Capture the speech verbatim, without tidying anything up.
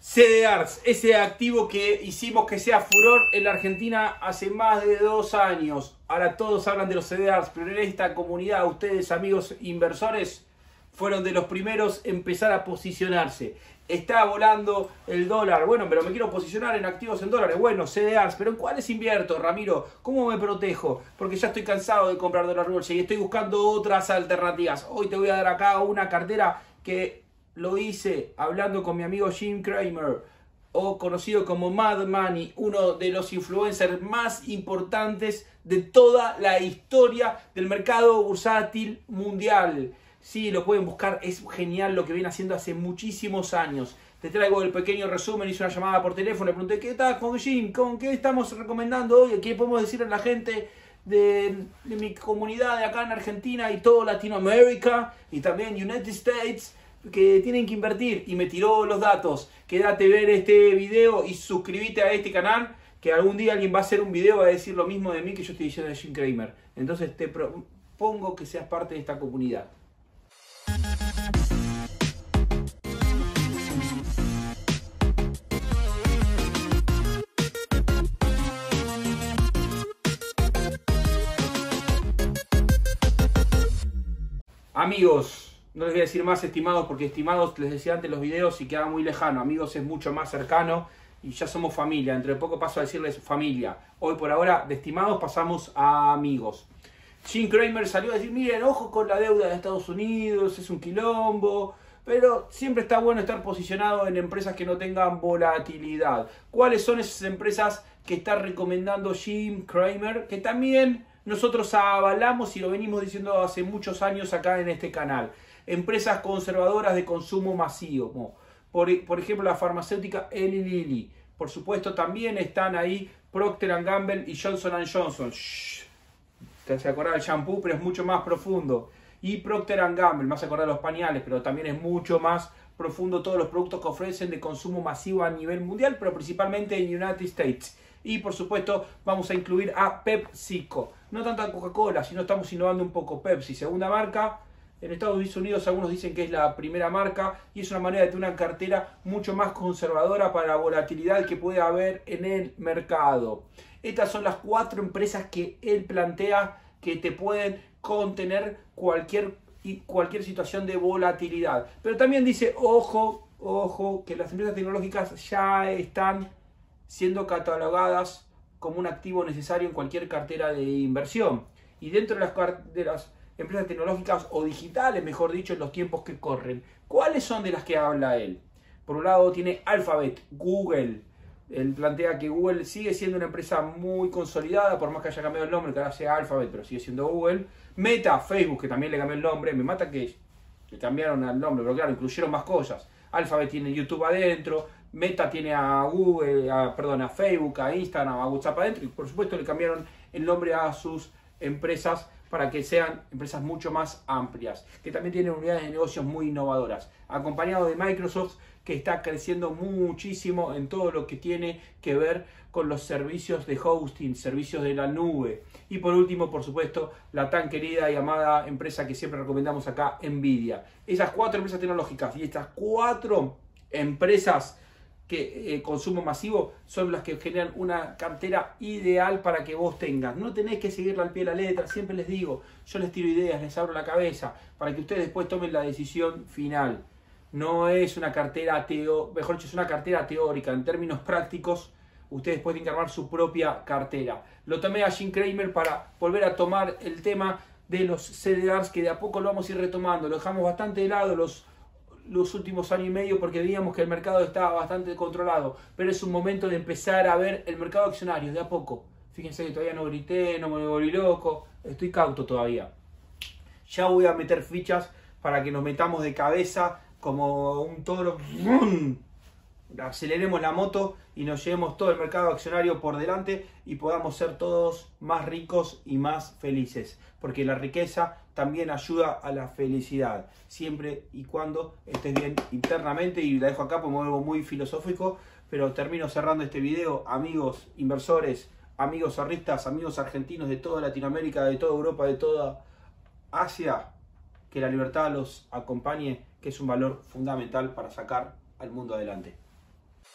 C D Rs, ese activo que hicimos que sea furor en la Argentina hace más de dos años. Ahora todos hablan de los C D Rs, pero en esta comunidad, ustedes amigos inversores, fueron de los primeros en empezar a posicionarse. Está volando el dólar. Bueno, pero me quiero posicionar en activos en dólares. Bueno, C D Rs, pero ¿en cuáles invierto, Ramiro? ¿Cómo me protejo? Porque ya estoy cansado de comprar dólar bolsa y estoy buscando otras alternativas. Hoy te voy a dar acá una cartera que lo hice hablando con mi amigo Jim Cramer, o conocido como Mad Money, uno de los influencers más importantes de toda la historia del mercado bursátil mundial. Sí, lo pueden buscar, es genial lo que viene haciendo hace muchísimos años. Te traigo el pequeño resumen, hice una llamada por teléfono, le pregunté, ¿qué tal con Jim? ¿Con qué estamos recomendando hoy? ¿Qué podemos decir a la gente de, de mi comunidad de acá en Argentina y todo Latinoamérica y también United States, que tienen que invertir? Y me tiró los datos. Quédate a ver este video y suscríbete a este canal, que algún día alguien va a hacer un video a decir lo mismo de mí que yo estoy diciendo de Jim Cramer. Entonces te propongo que seas parte de esta comunidad. Amigos, no les voy a decir más estimados, porque estimados les decía antes en los videos y queda muy lejano. Amigos es mucho más cercano y ya somos familia. Dentro de poco paso a decirles familia. Hoy por ahora de estimados pasamos a amigos. Jim Cramer salió a decir, miren, ojo con la deuda de Estados Unidos, es un quilombo. Pero siempre está bueno estar posicionado en empresas que no tengan volatilidad. ¿Cuáles son esas empresas que está recomendando Jim Cramer? Que también nosotros avalamos y lo venimos diciendo hace muchos años acá en este canal. Empresas conservadoras de consumo masivo. Por, por ejemplo, la farmacéutica Eli Lilly. Por supuesto, también están ahí Procter and Gamble y Johnson and Johnson. Shh. Se acuerda del shampoo, pero es mucho más profundo. Y Procter and Gamble, más acordar de los pañales, pero también es mucho más profundo todos los productos que ofrecen de consumo masivo a nivel mundial, pero principalmente en United States. Y por supuesto vamos a incluir a PepsiCo. No tanto a Coca-Cola, sino estamos innovando un poco. Pepsi, segunda marca. En Estados Unidos algunos dicen que es la primera marca y es una manera de tener una cartera mucho más conservadora para la volatilidad que puede haber en el mercado. Estas son las cuatro empresas que él plantea que te pueden contener cualquier, cualquier situación de volatilidad. Pero también dice, ojo, ojo, que las empresas tecnológicas ya están siendo catalogadas como un activo necesario en cualquier cartera de inversión. Y dentro de las, de las empresas tecnológicas o digitales, mejor dicho, en los tiempos que corren, ¿cuáles son de las que habla él? Por un lado tiene Alphabet, Google. Él plantea que Google sigue siendo una empresa muy consolidada, por más que haya cambiado el nombre, que ahora sea Alphabet, pero sigue siendo Google. Meta, Facebook, que también le cambió el nombre. Me mata que le cambiaron el nombre, pero claro, incluyeron más cosas. Alphabet tiene YouTube adentro, Meta tiene a Google, a, perdón, a Facebook, a Instagram, a WhatsApp adentro, y por supuesto le cambiaron el nombre a sus empresas para que sean empresas mucho más amplias, que también tienen unidades de negocios muy innovadoras, acompañado de Microsoft, que está creciendo muchísimo en todo lo que tiene que ver con los servicios de hosting, servicios de la nube. Y por último, por supuesto, la tan querida y amada empresa que siempre recomendamos acá, Nvidia. Esas cuatro empresas tecnológicas y estas cuatro empresas que eh, consumo masivo son las que generan una cartera ideal para que vos tengas. No tenés que seguirla al pie de la letra, siempre les digo, yo les tiro ideas, les abro la cabeza para que ustedes después tomen la decisión final. No es una cartera teo, mejor dicho, es una cartera teórica. En términos prácticos, ustedes pueden armar su propia cartera. Lo tomé a Jim Cramer para volver a tomar el tema de los C D Rs, que de a poco lo vamos a ir retomando. Lo dejamos bastante de lado los, los últimos años y medio porque veíamos que el mercado estaba bastante controlado. Pero es un momento de empezar a ver el mercado accionario de a poco. Fíjense que todavía no grité, no me volví loco, estoy cauto todavía. Ya voy a meter fichas para que nos metamos de cabeza como un toro, aceleremos la moto y nos llevemos todo el mercado accionario por delante y podamos ser todos más ricos y más felices, porque la riqueza también ayuda a la felicidad, siempre y cuando estés bien internamente. Y la dejo acá porque me vuelvo muy filosófico, pero termino cerrando este video. Amigos inversores, amigos ahorristas, amigos argentinos de toda Latinoamérica, de toda Europa, de toda Asia, que la libertad los acompañe, que es un valor fundamental para sacar al mundo adelante.